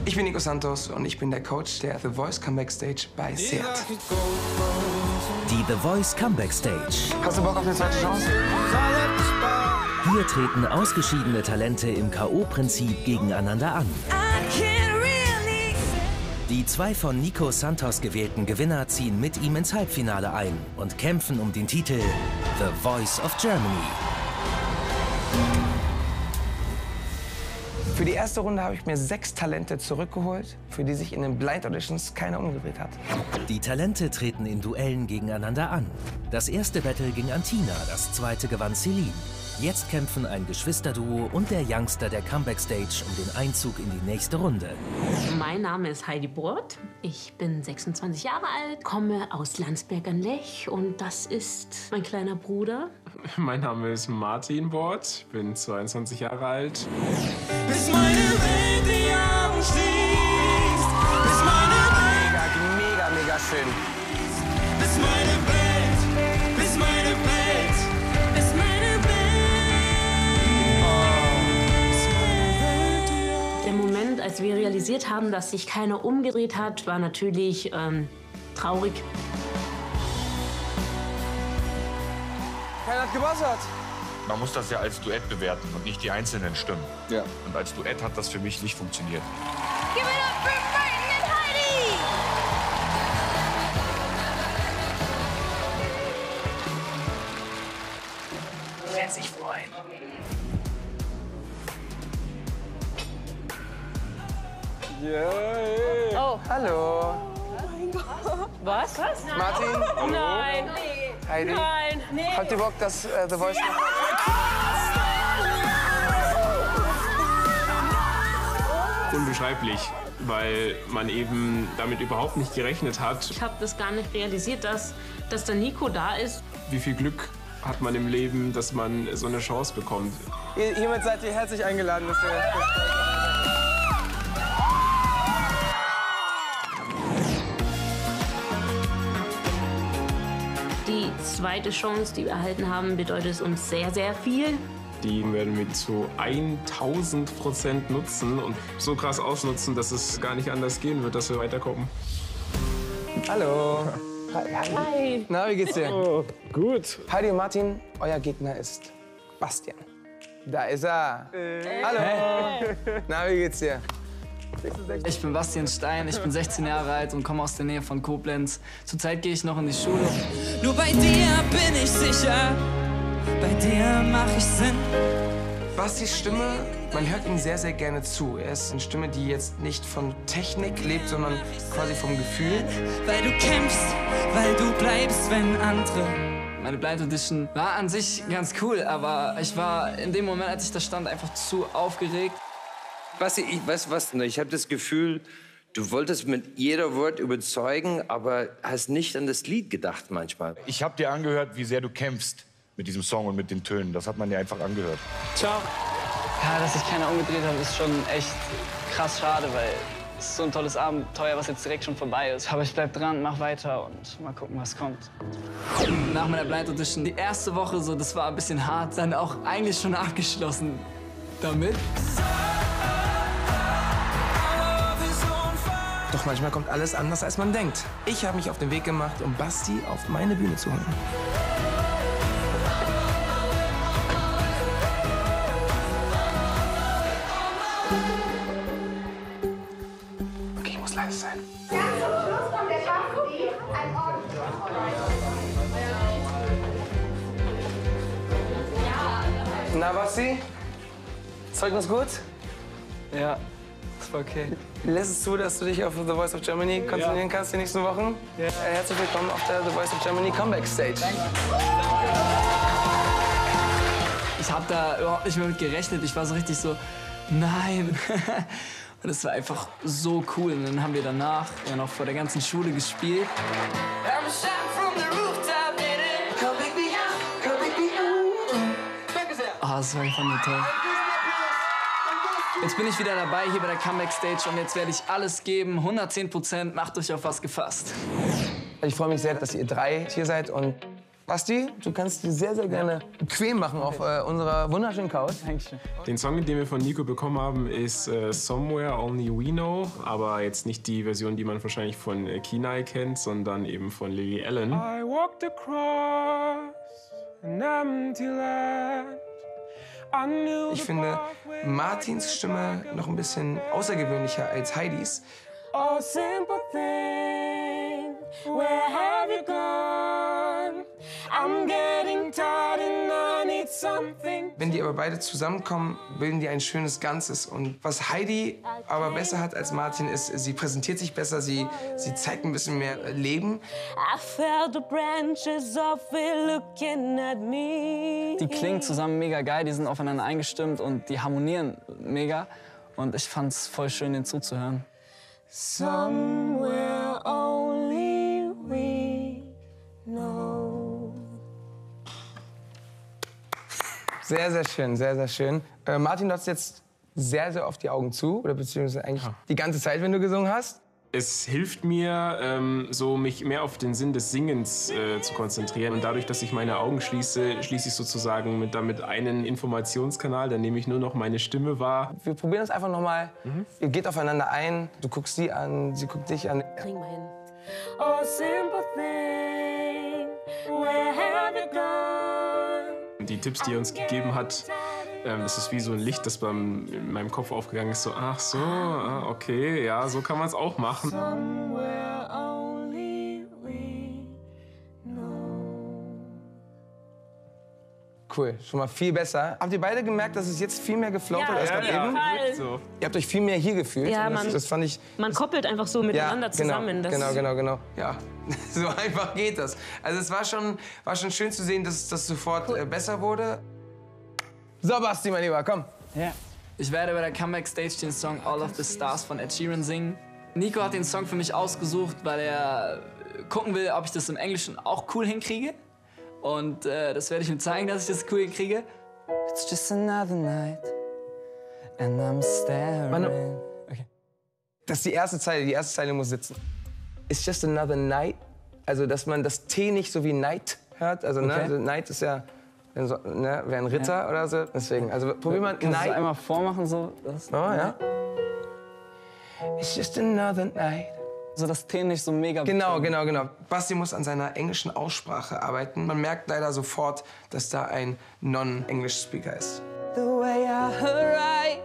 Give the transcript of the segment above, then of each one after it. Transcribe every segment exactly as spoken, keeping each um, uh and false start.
Ich bin Nico Santos und ich bin der Coach der The Voice Comeback Stage bei Seat. Die The Voice Comeback Stage. Hast du Bock auf eine zweite Chance? Hier treten ausgeschiedene Talente im K O-Prinzip gegeneinander an. Die zwei von Nico Santos gewählten Gewinner ziehen mit ihm ins Halbfinale ein und kämpfen um den Titel The Voice of Germany. Für die erste Runde habe ich mir sechs Talente zurückgeholt, für die sich in den Blind Auditions keiner umgedreht hat. Die Talente treten in Duellen gegeneinander an. Das erste Battle ging an Tina, das zweite gewann Celine. Jetzt kämpfen ein Geschwisterduo und der Youngster der Comeback Stage um den Einzug in die nächste Runde. Mein Name ist Heidi Burt. Ich bin sechsundzwanzig Jahre alt, komme aus Landsberg an Lech und das ist mein kleiner Bruder. Mein Name ist Martin Bort, bin zweiundzwanzig Jahre alt. Bis meine Welt die Augen schließt, bis meine Welt, Mega, mega, mega schön. bis meine Welt, bis meine Welt, bis meine Welt. Der Moment, als wir realisiert haben, dass sich keiner umgedreht hat, war natürlich ähm, traurig. Keiner hat gebuzzert. Man muss das ja als Duett bewerten und nicht die einzelnen Stimmen. Ja. Und als Duett hat das für mich nicht funktioniert. Give it up for Martin and Heidi! Du wirst dich freuen. Yeah. Oh. Hallo. Was? Was? Martin. Hallo. Nein. Heidi. Nein. Nee. Habt ihr Bock, dass äh, The Voice noch... Unbeschreiblich, weil man eben damit überhaupt nicht gerechnet hat. Ich habe das gar nicht realisiert, dass, dass der Nico da ist. Wie viel Glück hat man im Leben, dass man so eine Chance bekommt. Ihr, hiermit seid ihr herzlich eingeladen, dass ihr... Die zweite Chance, die wir erhalten haben, bedeutet es uns sehr, sehr viel. Die werden wir zu tausend Prozent nutzen und so krass ausnutzen, dass es gar nicht anders gehen wird, dass wir weiterkommen. Hallo. Hi. Hi. Na, wie geht's dir? Oh, gut. Heidi und Martin, euer Gegner ist Bastian. Da ist er. Hey. Hallo. Hey. Na, wie geht's dir? Ich bin Bastian Stein, ich bin sechzehn Jahre alt und komme aus der Nähe von Koblenz. Zurzeit gehe ich noch in die Schule. Nur bei dir bin ich sicher, bei dir mach ich Sinn. Bastis Stimme, man hört ihm sehr, sehr gerne zu. Er ist eine Stimme, die jetzt nicht von Technik lebt, sondern quasi vom Gefühl. Weil du kämpfst, weil du bleibst, wenn andere... Meine Blind Audition war an sich ganz cool, aber ich war in dem Moment, als ich da stand, einfach zu aufgeregt. Basti, ich weiß was, ich habe das Gefühl, du wolltest mit jeder Wort überzeugen, aber hast nicht an das Lied gedacht manchmal. Ich habe dir angehört, wie sehr du kämpfst mit diesem Song und mit den Tönen. Das hat man dir einfach angehört. Ciao. Ja, dass sich keiner umgedreht hat, ist schon echt krass schade, weil es ist so ein tolles Abenteuer, was jetzt direkt schon vorbei ist. Aber ich bleib dran, mach weiter und mal gucken, was kommt. Nach meiner Blind Audition, die erste Woche so, das war ein bisschen hart, dann auch eigentlich schon abgeschlossen damit. Doch manchmal kommt alles anders, als man denkt. Ich habe mich auf den Weg gemacht, um Basti auf meine Bühne zu holen. Okay, ich muss leise sein. Ganz zum Schluss kommt der Basti, ein Orden. Na, Basti? Zeugnis gut? Ja, das war okay. Lässt es zu, dass du dich auf The Voice of Germany konzentrieren kannst die nächsten Wochen? Ja. Herzlich willkommen auf der The Voice of Germany Comeback Stage. Ich habe da überhaupt nicht mehr mit gerechnet. Ich war so richtig so, nein. Und es war einfach so cool. Und dann haben wir danach ja noch vor der ganzen Schule gespielt. Oh, das war einfach nur toll. Jetzt bin ich wieder dabei hier bei der Comeback Stage und jetzt werde ich alles geben, hundertzehn Prozent, macht euch auf was gefasst. Ich freue mich sehr, dass ihr drei hier seid und Basti, du kannst dir sehr, sehr gerne bequem machen auf äh, unserer wunderschönen Couch. Dankeschön. Den Song, den wir von Nico bekommen haben, ist äh, Somewhere Only We Know. Aber jetzt nicht die Version, die man wahrscheinlich von äh, Kenai kennt, sondern eben von Lily Allen. I walked across an empty land. I knew Ich the finde pathway Martins Stimme noch ein bisschen außergewöhnlicher als Heidis. Oh, simple thing, where have you gone? I'm getting tired and I need something. Wenn die aber beide zusammenkommen, bilden die ein schönes Ganzes. Und was Heidi aber besser hat als Martin ist, sie präsentiert sich besser, sie, sie zeigt ein bisschen mehr Leben. I felt the branches of it looking at me. Die klingen zusammen mega geil, die sind aufeinander eingestimmt und die harmonieren mega. Und ich fand's voll schön, denen zuzuhören. Somewhere only we know. Sehr, sehr schön, sehr, sehr schön. Äh, Martin, du hast jetzt sehr, sehr oft die Augen zu, oder beziehungsweise eigentlich die ganze Zeit, wenn du gesungen hast. Es hilft mir, ähm, so mich mehr auf den Sinn des Singens äh, zu konzentrieren. Und dadurch, dass ich meine Augen schließe, schließe ich sozusagen mit, damit einen Informationskanal. Dann nehme ich nur noch meine Stimme wahr. Wir probieren es einfach nochmal. Mhm. Ihr geht aufeinander ein. Du guckst sie an, sie guckt dich an. Kriegen wir hin. Oh, simple thing, where have you gone? Die Tipps, die er uns gegeben hat, ähm, das ist wie so ein Licht, das beim, in meinem Kopf aufgegangen ist. So, ach so, ah, okay, ja, so kann man es auch machen. Somewhere only we know. Cool, schon mal viel besser. Habt ihr beide gemerkt, dass es jetzt viel mehr geflowt hat als gerade eben? So. Ihr habt euch viel mehr hier gefühlt. Ja, Und das, man- das fand ich. Man koppelt einfach so miteinander genau, zusammen. Das Genau, genau, genau. Ja, so einfach geht das. Also es war schon, war schon schön zu sehen, dass das sofort äh, besser wurde. So, Basti, mein Lieber, komm. Ja. Ich werde bei der Comeback Stage den Song All of the Stars von Ed Sheeran singen. Nico hat den Song für mich ausgesucht, weil er gucken will, ob ich das im Englischen auch cool hinkriege. Und äh, das werde ich ihm zeigen, dass ich das cool hinkriege. It's just another night and I'm staring. Manu. Okay. Das ist die erste Zeile, die erste Zeile muss sitzen. It's just another night. Also, dass man das T nicht so wie Night hört. Also, ne, Okay. also Night ist ja, wenn so, ne, wäre ein Ritter Ja. oder so. Deswegen, also probier mal Kannst du Night. das einmal vormachen so? Das, Oh, ja. It's just another night. So das T nicht so mega. Genau, genau, genau. Basti muss an seiner englischen Aussprache arbeiten. Man merkt leider sofort, dass da ein Non-English-Speaker ist. The way I horizons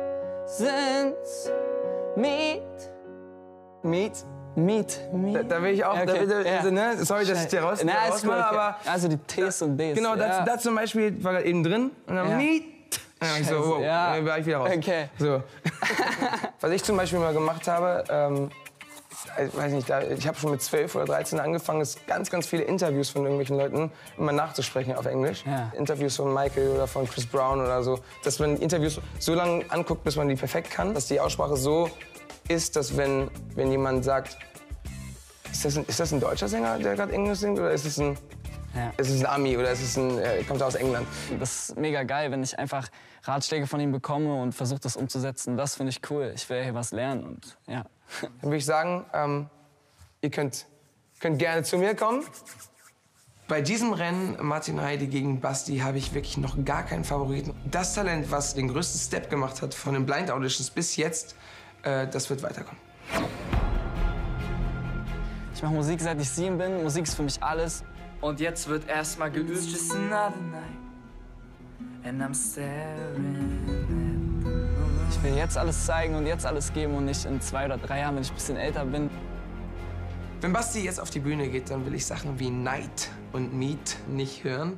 meet. Meet. Meet, meet. Da, da will ich auch, Okay, da will, ja. also, ne, sorry, dass ich dir raus, Na, ist rausmache, gut, okay. aber Also die T's und D's. genau, das, ja. das zum Beispiel war gerade eben drin und dann Ja. Meet. Und dann hab ich so, wow, Ja. dann war ich wieder raus. Okay. So. Was ich zum Beispiel mal gemacht habe, ähm, ich weiß nicht, da, ich habe schon mit zwölf oder dreizehn angefangen, ist ganz, ganz viele Interviews von irgendwelchen Leuten immer nachzusprechen auf Englisch. Ja. Interviews von Michael oder von Chris Brown oder so. Dass man Interviews so lange anguckt, bis man die perfekt kann. Dass die Aussprache so ist, dass wenn, wenn jemand sagt, ist das, ein, ist das ein deutscher Sänger, der gerade Englisch singt, oder ist es ein, Ja. ist es ein Ami oder ist es ein, äh, kommt er aus England? Das ist mega geil, wenn ich einfach Ratschläge von ihm bekomme und versuche, das umzusetzen. Das finde ich cool. Ich will hier was lernen und ja. Dann würde ich sagen, ähm, ihr könnt, könnt gerne zu mir kommen. Bei diesem Rennen, Martin Heidi gegen Basti, habe ich wirklich noch gar keinen Favoriten. Das Talent, was den größten Step gemacht hat von den Blind Auditions bis jetzt, äh, das wird weiterkommen. Ich mache Musik, seit ich sieben bin. Musik ist für mich alles. Und jetzt wird erstmal geübt. It's just another night and I'm staring. Ich will jetzt alles zeigen und jetzt alles geben und nicht in zwei oder drei Jahren, wenn ich ein bisschen älter bin. Wenn Basti jetzt auf die Bühne geht, dann will ich Sachen wie Night und Meet nicht hören.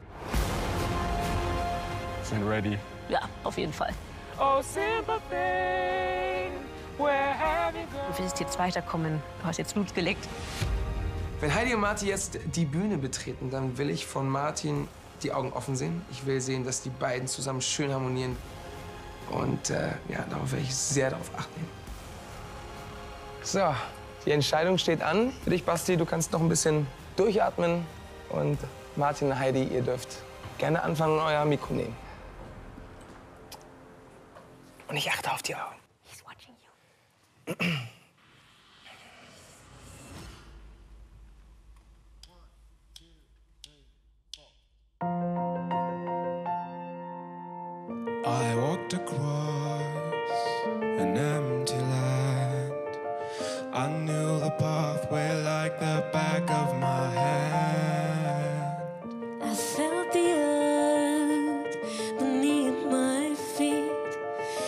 Sind ready. Ja, auf jeden Fall. Oh, simple thing, where have you gone? Du willst jetzt weiterkommen. Du hast jetzt Blut geleckt. Wenn Heidi und Martin jetzt die Bühne betreten, dann will ich von Martin die Augen offen sehen. Ich will sehen, dass die beiden zusammen schön harmonieren. Und äh, ja, darauf werde ich sehr darauf achten. So, die Entscheidung steht an. Für dich, Basti, du kannst noch ein bisschen durchatmen. Und Martin und Heidi, ihr dürft gerne anfangen und euer Mikro nehmen. Und ich achte auf die Augen. He's watching you.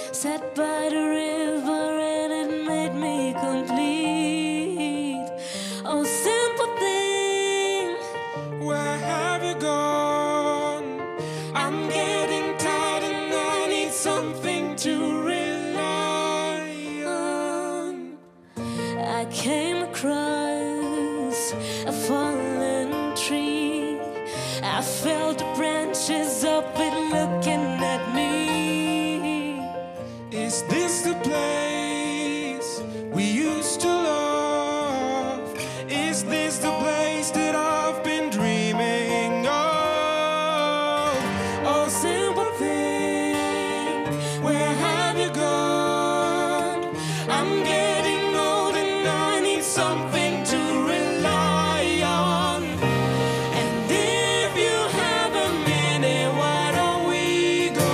Sat by the river and it made me complete. Oh, simple thing, where have you gone? I'm getting tired and I need something to rely on. I came across a fallen tree. I felt the branches of it looking at me. Is this the place we used to love? Is this the place that I've been dreaming of? Oh, simple thing, where have you gone? I'm getting old and I need something to rely on. And if you have a minute, why don't we go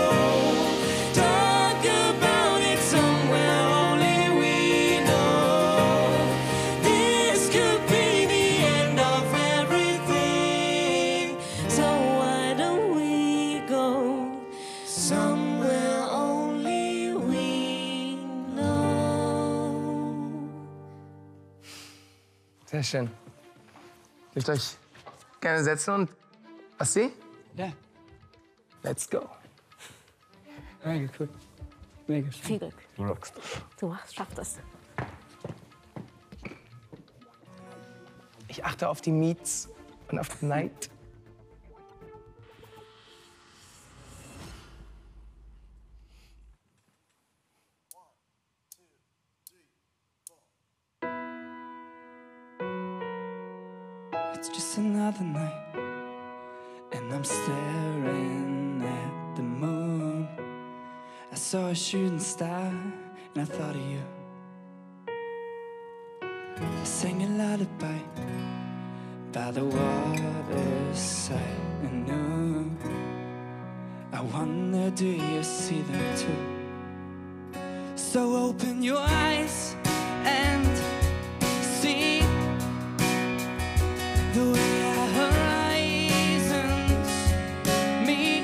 talk about it somewhere only we know? This could be the end of everything. So why don't we go Somewhere only we know? Sehr schön. Dürft euch gerne setzen und Basti? Ja. Let's go. Mega cool. Mega schön. Viel Glück. Du rockst. Du machst, schaffst es. Ich achte auf die Meets und auf die Night. It's just another night, and I'm staring at the moon. I saw a shooting star, and I thought of you. I sang a lullaby by the waterside at noon. I wonder, do you see them too? So open your eyes and see the way our horizons meet,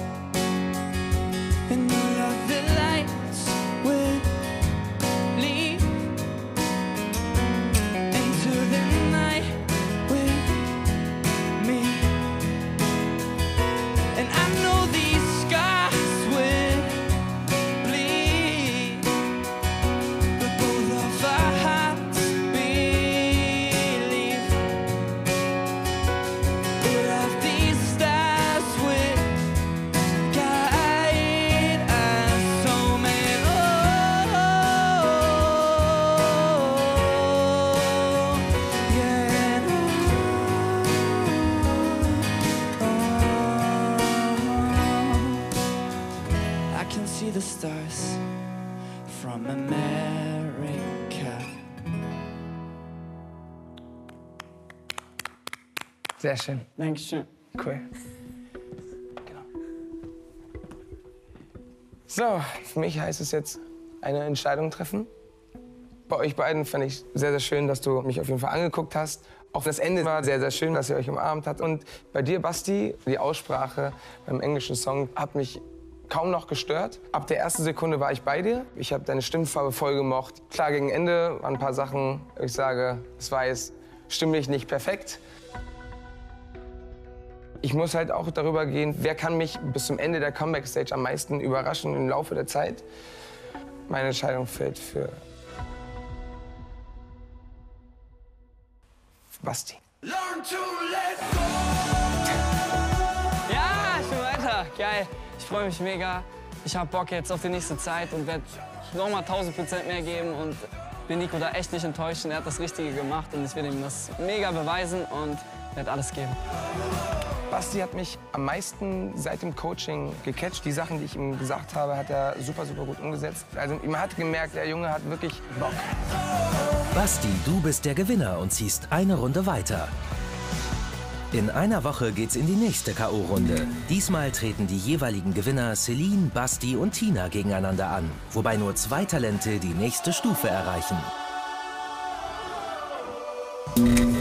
and all of the lights will lead into the night with me. And I know these scars will bleed, but both of our hearts believe. All of these stars will guide us home, and oh, yeah, and oh, I can see the stars from America. Sehr schön. Dankeschön. Cool. Genau. So, für mich heißt es jetzt eine Entscheidung treffen. Bei euch beiden fand ich sehr, sehr schön, dass du mich auf jeden Fall angeguckt hast. Auch das Ende war sehr, sehr schön, dass ihr euch umarmt habt. Und bei dir, Basti, die Aussprache beim englischen Song hat mich kaum noch gestört. Ab der ersten Sekunde war ich bei dir. Ich habe deine Stimmfarbe voll gemocht. Klar, gegen Ende waren ein paar Sachen, ich sage, es war jetzt stimmlich nicht perfekt. Ich muss halt auch darüber gehen, wer kann mich bis zum Ende der Comeback-Stage am meisten überraschen im Laufe der Zeit. Meine Entscheidung fällt für Basti. Learn to let go. Ja, ich bin weiter. Geil. Ich freue mich mega. Ich habe Bock jetzt auf die nächste Zeit und werde nochmal tausend Prozent mehr geben und will Nico da echt nicht enttäuschen. Er hat das Richtige gemacht und ich will ihm das mega beweisen und werde alles geben. Basti hat mich am meisten seit dem Coaching gecatcht. Die Sachen, die ich ihm gesagt habe, hat er super, super gut umgesetzt. Also man hat gemerkt, der Junge hat wirklich Bock. Basti, du bist der Gewinner und ziehst eine Runde weiter. In einer Woche geht's in die nächste K O-Runde. Diesmal treten die jeweiligen Gewinner Celine, Basti und Tina gegeneinander an, wobei nur zwei Talente die nächste Stufe erreichen.